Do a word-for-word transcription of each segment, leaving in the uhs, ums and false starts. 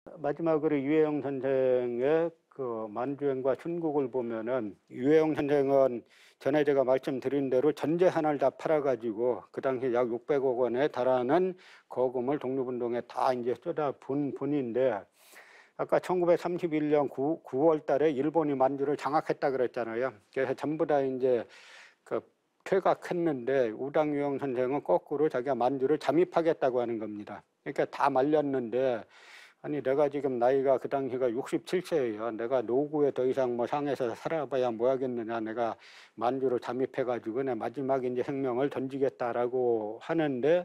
마지막으로 유해영 선생의 그 만주행과 춘국을 보면은 유해영 선생은 전에 제가 말씀드린 대로 전재 하나를 다 팔아가지고 그 당시 약 육백억 원에 달하는 거금을 독립운동에 다 이제 쏟아부은 분인데 아까 천구백삼십일 년 구, 구월 달에 일본이 만주를 장악했다 그랬잖아요. 그래서 전부 다 이제 그 퇴각했는데 우당유영 선생은 거꾸로 자기가 만주를 잠입하겠다고 하는 겁니다. 그러니까 다 말렸는데 아니 내가 지금 나이가 그 당시가 육십칠 세예요. 내가 노구에 더 이상 뭐 상해서 살아봐야 뭐 하겠느냐. 내가 만주로 잠입해가지고 내 마지막 이제 생명을 던지겠다라고 하는데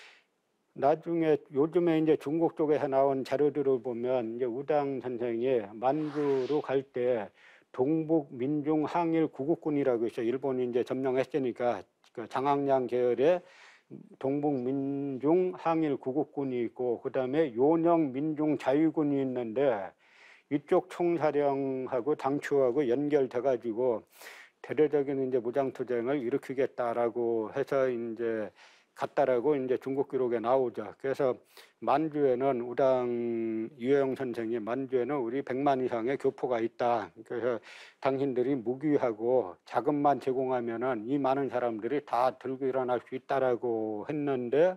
나중에 요즘에 이제 중국 쪽에서 나온 자료들을 보면 이제 우당 선생이 만주로 갈 때 동북 민중 항일 구국군이라고 있어요. 일본이 이제 점령했으니까 그 장항량 계열의 동북 민중 항일 구국군이 있고 그다음에 요령 민중 자유군이 있는데 이쪽 총사령하고 당초하고 연결돼 가지고 대대적인 이제 무장투쟁을 일으키겠다라고 해서 이제 갔다라고 이제 중국 기록에 나오죠. 그래서 만주에는 우당 유해영 선생이 만주에는 우리 백만 이상의 교포가 있다. 그래서 당신들이 무기하고 자금만 제공하면은 이 많은 사람들이 다 들고 일어날 수 있다라고 했는데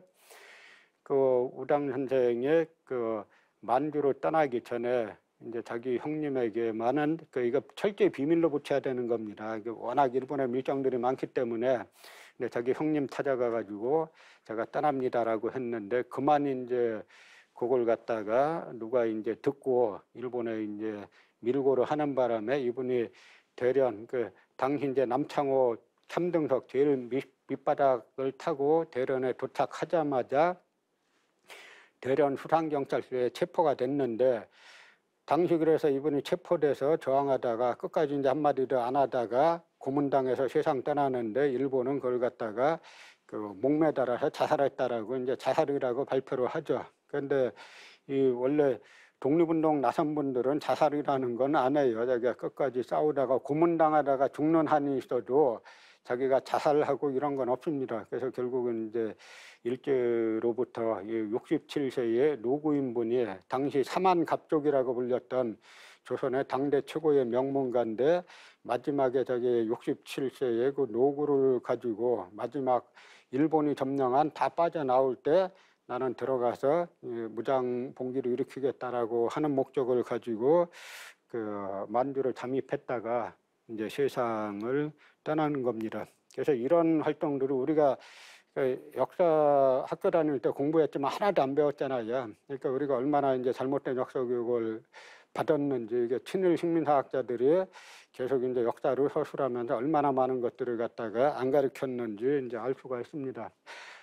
그 우당 선생의 그 만주로 떠나기 전에 이제 자기 형님에게만은 그 이거 철저히 비밀로 붙여야 되는 겁니다. 워낙 일본의 밀정들이 많기 때문에 근데 자기 형님 찾아가 가지고 제가 떠납니다라고 했는데 그만 이제 그걸 갖다가 누가 이제 듣고 일본에 이제 밀고를 하는 바람에 이분이 대련 그 당시 이제 남창호 참등석 제일 밑, 밑바닥을 타고 대련에 도착하자마자 대련 수상경찰서에 체포가 됐는데 당시 그래서 이분이 체포돼서 저항하다가 끝까지 이제 한마디도 안 하다가 고문당해서 세상 떠나는데 일본은 그걸 갖다가 그 목매달아서 자살했다라고 이제 자살이라고 발표를 하죠. 그런데 이 원래 독립운동 나선 분들은 자살이라는 건 안 해요. 자기가 끝까지 싸우다가 고문당하다가 죽는 한이 있어도 자기가 자살하고 이런 건 없습니다. 그래서 결국은 이제 일제로부터 육십칠 세의 노구인분이 당시 사만갑족이라고 불렸던 조선의 당대 최고의 명문가인데 마지막에 자기 육십칠 세의 그 노구를 가지고 마지막 일본이 점령한 다 빠져나올 때 나는 들어가서 무장 봉기를 일으키겠다라고 하는 목적을 가지고 그 만주를 잠입했다가 이제 세상을 떠나는 겁니다. 그래서 이런 활동들을 우리가 역사 학교 다닐 때 공부했지만 하나도 안 배웠잖아요. 그러니까 우리가 얼마나 이제 잘못된 역사 교육을 받았는지 이게 친일 식민사학자들이 계속 이제 역사를 서술하면서 얼마나 많은 것들을 갖다가 안 가르쳤는지 이제 알 수가 있습니다.